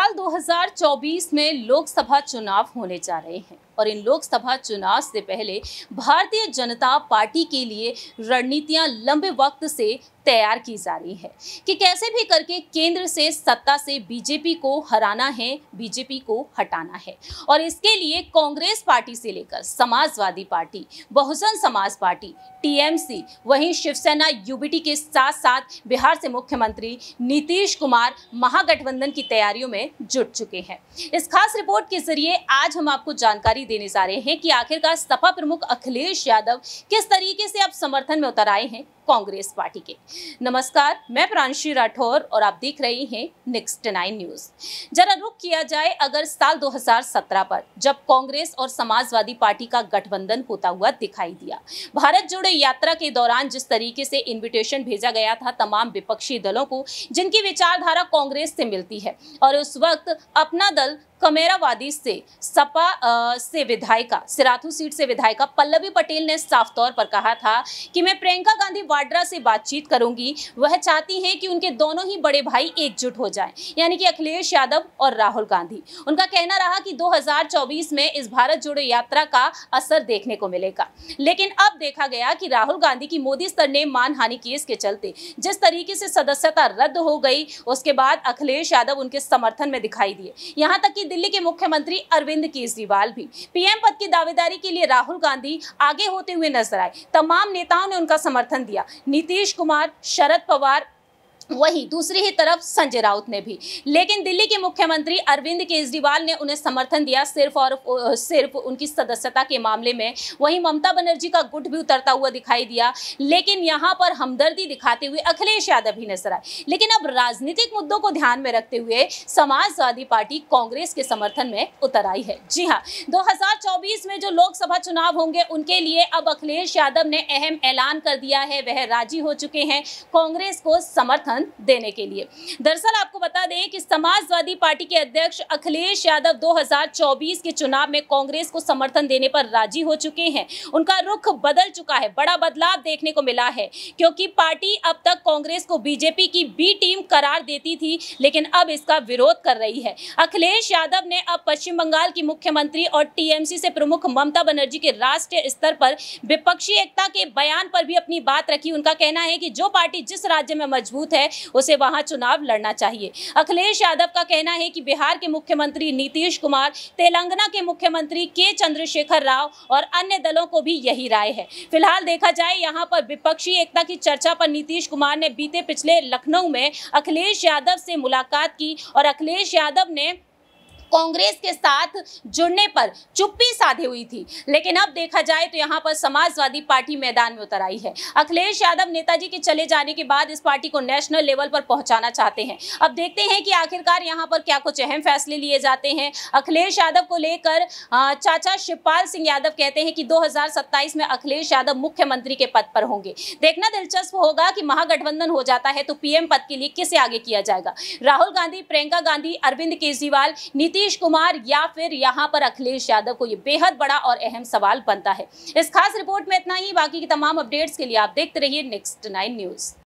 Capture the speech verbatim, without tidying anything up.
साल दो हज़ार चौबीस में लोकसभा चुनाव होने जा रहे हैं और इन लोकसभा चुनाव से पहले भारतीय जनता पार्टी के लिए रणनीतियां लंबे वक्त से तैयार की जा रही है कि कैसे भी करके केंद्र से सत्ता से बीजेपी को हराना है, बीजेपी को हटाना है। और इसके लिए कांग्रेस पार्टी से लेकर Samajwadi party, Bahujan Samaj party, TMC, वहीं शिवसेना यूबीटी के साथ साथ बिहार से मुख्यमंत्री नीतीश कुमार महागठबंधन की तैयारियों में जुट चुके हैं। इस खास रिपोर्ट के जरिए आज हम आपको जानकारी देने जा रहे हैं कि आखिरकार सपा प्रमुख अखिलेश यादव किस तरीके से अब समर्थन में उतर आए हैं कांग्रेस पार्टी के। नमस्कार, मैं प्रांशी राठौर और आप देख रहे हैं नेक्स्ट नाइन न्यूज। जरा रुक किया जाए अगर साल दो हज़ार सत्रह पर, जब कांग्रेस और समाजवादी पार्टी का गठबंधन होता हुआ दिखाई दिया। भारत जोड़ो यात्रा के दौरान जिस तरीके से इन्विटेशन भेजा गया था तमाम विपक्षी दलों को जिनकी विचारधारा कांग्रेस से मिलती है, और उस वक्त अपना दल कमेरावादी से सपा आ, से विधायिका सिराथू सीट से विधायिका पल्लवी पटेल ने साफ तौर पर कहा था कि मैं प्रियंका गांधी वाड्रा से बातचीत करूंगी। वह चाहती हैं कि उनके दोनों ही बड़े भाई एकजुट हो जाएं, यानी कि अखिलेश यादव और राहुल गांधी। उनका कहना रहा कि दो हज़ार चौबीस में इस भारत जोड़ो यात्रा का असर देखने को मिलेगा। लेकिन अब देखा गया कि राहुल गांधी की मोदी सरनेम मानहानि केस के चलते जिस तरीके से सदस्यता रद्द हो गई, उसके बाद अखिलेश यादव उनके समर्थन में दिखाई दिए। यहाँ तक कि दिल्ली के मुख्यमंत्री अरविंद केजरीवाल भी पीएम पद की दावेदारी के लिए राहुल गांधी आगे होते हुए नजर आए। तमाम नेताओं ने उनका समर्थन दिया, नीतीश कुमार, शरद पवार, वहीं दूसरी ही तरफ संजय राउत ने भी। लेकिन दिल्ली के मुख्यमंत्री अरविंद केजरीवाल ने उन्हें समर्थन दिया सिर्फ और सिर्फ उनकी सदस्यता के मामले में। वहीं ममता बनर्जी का गुट भी उतरता हुआ दिखाई दिया, लेकिन यहां पर हमदर्दी दिखाते हुए अखिलेश यादव भी नजर आए। लेकिन अब राजनीतिक मुद्दों को ध्यान में रखते हुए समाजवादी पार्टी कांग्रेस के समर्थन में उतर आई है। जी हाँ, दो हज़ार चौबीस में जो लोकसभा चुनाव होंगे उनके लिए अब अखिलेश यादव ने अहम ऐलान कर दिया है। वह राजी हो चुके हैं कांग्रेस को समर्थन देने के लिए। दरअसल आपको बता दें कि समाजवादी पार्टी के अध्यक्ष अखिलेश यादव दो हज़ार चौबीस के चुनाव में कांग्रेस को समर्थन देने पर राजी हो चुके हैं। उनका रुख बदल चुका है, बड़ा बदलाव देखने को मिला है, क्योंकि पार्टी अब तक कांग्रेस को बीजेपी की बी टीम करार देती थी, लेकिन अब इसका विरोध कर रही है। अखिलेश यादव ने अब पश्चिम बंगाल की मुख्यमंत्री और टीएमसी से प्रमुख ममता बनर्जी के राष्ट्रीय स्तर पर विपक्षी एकता के बयान पर भी अपनी बात रखी। उनका कहना है कि जो पार्टी जिस राज्य में मजबूत है उसे वहां चुनाव लड़ना चाहिए। अखिलेश यादव का कहना है कि बिहार के मुख्यमंत्री नीतीश कुमार, तेलंगाना के मुख्यमंत्री के चंद्रशेखर राव और अन्य दलों को भी यही राय है। फिलहाल देखा जाए यहां पर विपक्षी एकता की चर्चा पर नीतीश कुमार ने बीते पिछले लखनऊ में अखिलेश यादव से मुलाकात की और अखिलेश यादव ने कांग्रेस के साथ जुड़ने पर चुप्पी साधे हुई थी। लेकिन अब देखा जाए तो यहां पर समाजवादी पार्टी मैदान में उतर आई है। अखिलेश यादव नेताजी के चले जाने के बाद इस पार्टी को नेशनल लेवल पर पहुंचाना चाहते हैं। अब देखते हैं कि आखिरकार यहां पर क्या कुछ अहम फैसले लिए जाते हैं। अखिलेश यादव को लेकर चाचा शिवपाल सिंह यादव कहते हैं कि दो हज़ार सत्ताईस में अखिलेश यादव मुख्यमंत्री के पद पर होंगे। देखना दिलचस्प होगा कि महागठबंधन हो जाता है तो पीएम पद के लिए किसे आगे किया जाएगा, राहुल गांधी, प्रियंका गांधी, अरविंद केजरीवाल, नीतीश कुमार या फिर यहां पर अखिलेश यादव को। यह बेहद बड़ा और अहम सवाल बनता है। इस खास रिपोर्ट में इतना ही। बाकी की तमाम अपडेट्स के लिए आप देखते रहिए नेक्स्ट नाइन न्यूज।